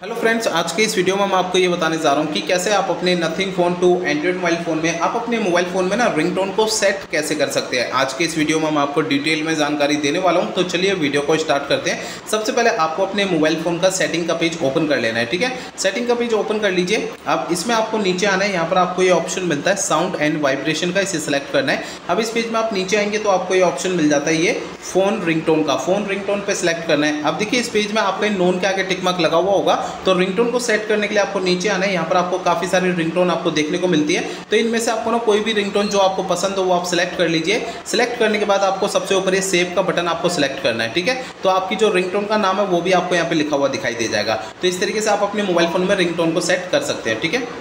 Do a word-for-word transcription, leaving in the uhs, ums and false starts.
Hello friends, आज के इस वीडियो में मैं आपको ये बताने जा रहा हूँ कि कैसे आप अपने Nothing phone two Android mobile phone में आप अपने मोबाइल फ़ोन में ना रिंगटोन को सेट कैसे कर सकते हैं। आज के इस वीडियो में मैं आपको डिटेल में जानकारी देने वाला हूँ। तो चलिए वीडियो को स्टार्ट करते हैं। सबसे पहले आपको अपने मोबाइल फ़ोन का सेटिंग का पेज ओपन कर लेना है। ठीक है, सेटिंग का पेज ओपन कर लीजिए। अब इसमें आपको नीचे आना है, यहाँ पर आपको ये ऑप्शन मिलता है साउंड एंड वाइब्रेशन का, इसे सेलेक्ट करना है। अब इस पेज में आप नीचे आएंगे तो आपको ये ऑप्शन मिल जाता है ये फ़ोन रिंगटोन का, फ़ोन रिंगटोन पे सिलेक्ट करना है। अब देखिए इस पेज में आपका नोन के आगे टिक मार्क लगा हुआ होगा, तो रिंगटोन को सेट करने के लिए आपको नीचे आना है। यहाँ पर आपको काफी सारी रिंगटोन आपको देखने को मिलती है, तो इनमें से आपको ना कोई भी रिंगटोन जो आपको पसंद हो वो आप सिलेक्ट कर लीजिए। सिलेक्ट करने के बाद आपको सबसे ऊपर ये सेव का बटन आपको सिलेक्ट करना है। ठीक है, तो आपकी जो रिंगटोन का नाम है वो भी आपको यहाँ पे लिखा हुआ दिखाई दे जाएगा। तो इस तरीके से आप अपने मोबाइल फोन में रिंगटोन को सेट कर सकते हैं। ठीक है।